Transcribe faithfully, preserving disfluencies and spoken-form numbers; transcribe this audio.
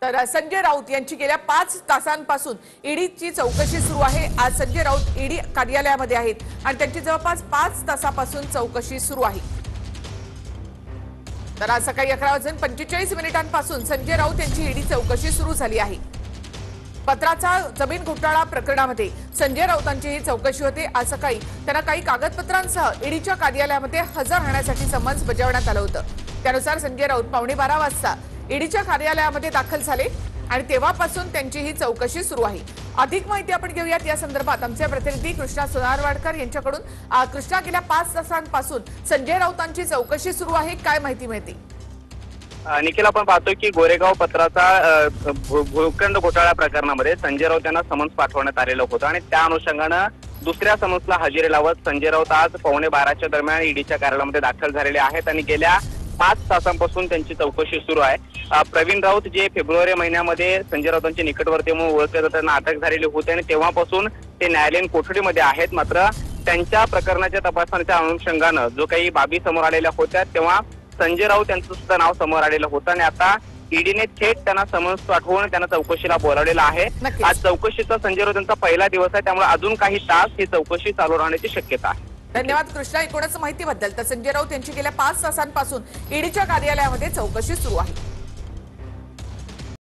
तर संजय राऊत यांची गेल्या पाच तासांपासून ईडीची चौकशी सुरू आहे। आज संजय राऊत ईडी कार्यालयामध्ये आहेत आणि त्यांची जवळपास पाच तासापासून चौकशी सुरू आहे। तर आज सकाळी अकरा वाजून पंचेचाळीस मिनिटांपासून संजय राऊत यांची ईडी चौकशी सुरू झाली आहे। पत्राचा जमीन घोटाळा प्रकरणामध्ये संजय राऊतांची ही चौकशी होते। आज सकाळी त्यांना काही कागदपत्रांसह ईडीच्या कार्यालयामध्ये हजर राहण्यासाठी समन्स बजावण्यात आलं होतं। त्यानुसार संजय राऊत पावणे बारा वाजता ईडीच्या कार्यालयामध्ये दाखल झाले आणि तेव्हापासून त्यांची ही चौकशी सुरू आहे। अधिक माहिती आपण घेऊयात या संदर्भात आमचे प्रतिनिधी कृष्णा सोनारवाडकर यांच्याकडून। कृष्णा, गेल्या पाच तासांपासून संजय राऊतांची चौकशी सुरू आहे, काय माहिती मिळते? निखिल, आपण पाहतोय की गोरेगाव पत्राचा भूखंड घोटाळा प्रकरणामध्ये संजय राऊत यांना समन्स पाठवण्यात आलेलं होतं आणि त्या अनुषंगानं दुसऱ्या समन्सला हजेरी लावत संजय राऊत आज पावणे बाराच्या दरम्यान ईडीच्या कार्यालयामध्ये दाखल झालेले आहेत आणि गेल्या पाच तासांपासून त्यांची चौकशी सुरू आहे। प्रवीण राऊत जे फेब्रुवारी महिन्यामध्ये संजय राऊतांचे निकटवर्ती म्हणून ओळखले जात त्यांना अटक झालेली होती आणि तेव्हापासून ते न्यायालयीन कोठडीमध्ये आहेत। मात्र त्यांच्या प्रकरणाच्या तपासणीच्या अनुषंगानं जो काही बाबी समोर आलेल्या होत्या तेव्हा संजय राऊत यांचं सुद्धा नाव समोर आलेलं होतं आणि आता ईडीने थेट त्यांना समन्स पाठवून त्यांना चौकशीला बोलावलेलं आहे। आज चौकशीचा संजय राऊत यांचा पहिला दिवस आहे, त्यामुळे अजून काही तास ही चौकशी चालू राहण्याची शक्यता आहे। धन्यवाद कृष्णा, एकूणच माहितीबद्दल। तर संजय राऊत यांची गेल्या पाच तासांपासून ईडीच्या कार्यालयामध्ये चौकशी सुरू आहे।